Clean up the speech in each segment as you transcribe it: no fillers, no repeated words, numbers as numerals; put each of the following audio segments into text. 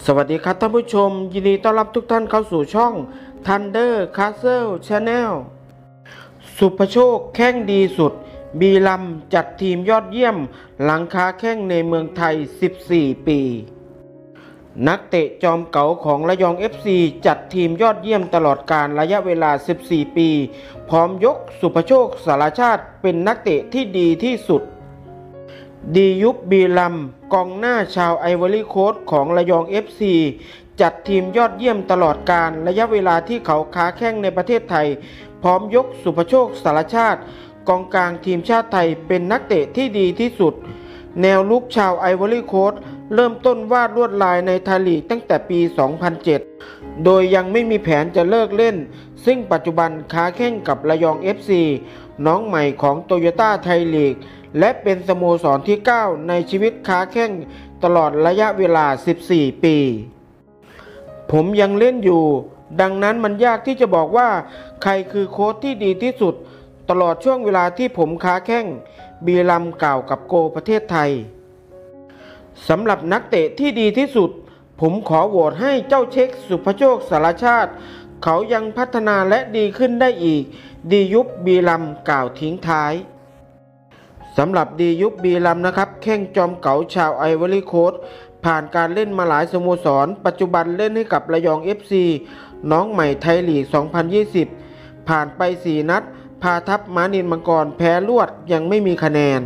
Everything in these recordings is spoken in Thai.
สวัสดีครับท่านผู้ชมยินดีต้อนรับทุกท่านเข้าสู่ช่อง Thunder Castle Channel สุภโชคแข้งดีสุดบีรัมย์จัดทีมยอดเยี่ยมหลังค้าแข้งในเมืองไทย 14 ปี นักเตะจอมเก๋าของระยอง FC จัดทีมยอดเยี่ยมตลอดการระยะเวลา 14 ปี พร้อมยกสุภโชคสารชาติเป็นนักเตะที่ดีที่สุดดียุบบีรัมย์กองหน้าชาวไอวอรี่โคสต์ของระยอง FC จัดทีมยอดเยี่ยมตลอดการระยะเวลาที่เขาค้าแข้งในประเทศไทยพร้อมยกสุภโชคสารชาติกองกลางทีมชาติไทยเป็นนักเตะที่ดีที่สุดแนวลุกชาวไอวอรี่โคสต์เริ่มต้นวาดลวดลายในไทยลีกตั้งแต่ปี 2007 โดยยังไม่มีแผนจะเลิกเล่นซึ่งปัจจุบันค้าแข้งกับระยอง FC น้องใหม่ของโตโยต้าไทยลีกและเป็นสโมสรที่ 9 ในชีวิตค้าแข้งตลอดระยะเวลา 14 ปี ผมยังเล่นอยู่ดังนั้นมันยากที่จะบอกว่าใครคือโค้ชที่ดีที่สุดตลอดช่วงเวลาที่ผมค้าแข้งบีรัมย์กล่าวกับโกประเทศไทยสำหรับนักเตะที่ดีที่สุดผมขอโหวตให้เจ้าเช็คสุภโชคสารชาติเขายังพัฒนาและดีขึ้นได้อีกดียุบบีรัมย์กล่าวทิ้งท้ายสำหรับดียุบบีรัมย์นะครับแข้งจอมเก๋าชาวไอวอรี่โคสต์ผ่านการเล่นมาหลายสโมสรปัจจุบันเล่นให้กับระยอง FC น้องใหม่ไทยลีก 2020 ผ่านไป 4 นัดพาทัพม้านินมังกรแพ้รวดยังไม่มีคะแนน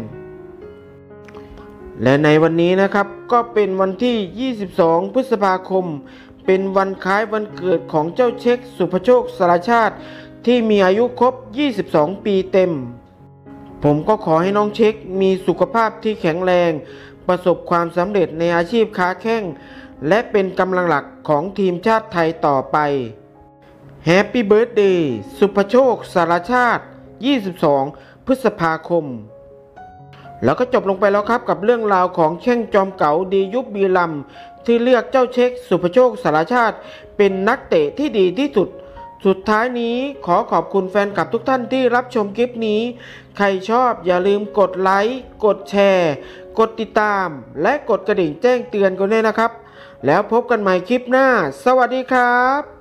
และในวันนี้นะครับก็เป็นวันที่ 22 พฤษภาคมเป็นวันคล้ายวันเกิดของเจ้าเช็คสุภโชคสารชาติที่มีอายุครบ 22 ปีเต็มผมก็ขอให้น้องเช็คมีสุขภาพที่แข็งแรงประสบความสำเร็จในอาชีพค้าแข้งและเป็นกำลังหลักของทีมชาติไทยต่อไปแฮปปี้เบิร์ธเดย์สุภโชคสารชาติ 22 พฤษภาคมแล้วก็จบลงไปแล้วครับกับเรื่องราวของแข้งจอมเก๋าดียุบบีรัมย์ที่เลือกเจ้าเช็คสุภโชคสารชาติเป็นนักเตะที่ดีที่สุดสุดท้ายนี้ขอขอบคุณแฟนคลับทุกท่านที่รับชมคลิปนี้ใครชอบอย่าลืมกดไลค์กดแชร์กดติดตามและกดกระดิ่งแจ้งเตือนกันด้วยนะครับแล้วพบกันใหม่คลิปหน้าสวัสดีครับ